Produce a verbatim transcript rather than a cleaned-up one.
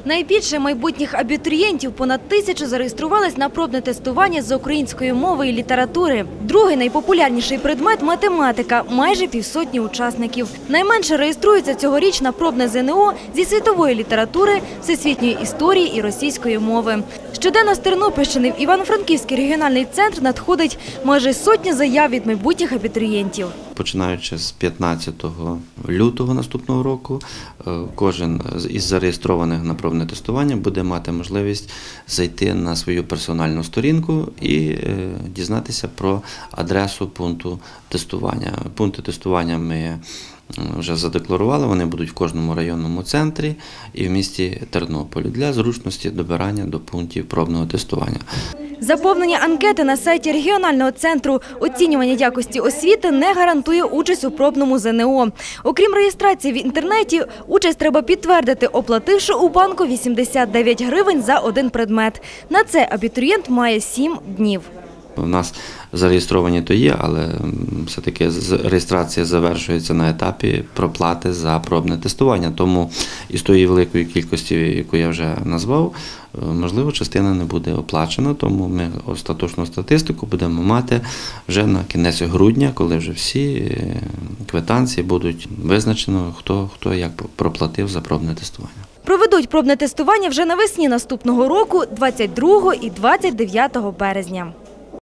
Найбільше майбутніх абітурієнтів, понад тисячу, зареєструвались на пробне тестування з української мови і літератури. Другий найпопулярніший предмет – математика – майже півсотні учасників. Найменше реєструються цьогоріч на пробне ЗНО зі світової літератури, всесвітньої історії і російської мови. Щоденно з Тернопільщини в Івано-Франківський регіональний центр надходить майже сотня заяв від майбутніх абітурієнтів. Починаючи з п'ятнадцятого лютого наступного року, кожен із зареєстрованих на пробне тестування буде мати можливість зайти на свою персональну сторінку і дізнатися про адресу пункту тестування. Пункти тестування ми вже задекларували, вони будуть в кожному районному центрі і в місті Тернополі для зручності добирання до пунктів пробного тестування. Заповнення анкети на сайті регіонального центру оцінювання якості освіти не гарантує участь у пробному ЗНО. Окрім реєстрації в інтернеті, участь треба підтвердити, оплативши у банку вісімдесят дев'ять гривень за один предмет. На це абітурієнт має сім днів. У нас зареєстровані то є, але все-таки реєстрація завершується на етапі проплати за пробне тестування. Тому із тої великої кількості, яку я вже назвав, можливо, частина не буде оплачена, тому ми остаточну статистику будемо мати вже на кінець грудня, коли вже всі квитанції будуть визначено, хто, хто як проплатив за пробне тестування. Проведуть пробне тестування вже навесні наступного року, двадцять другого і двадцять дев'ятого березня.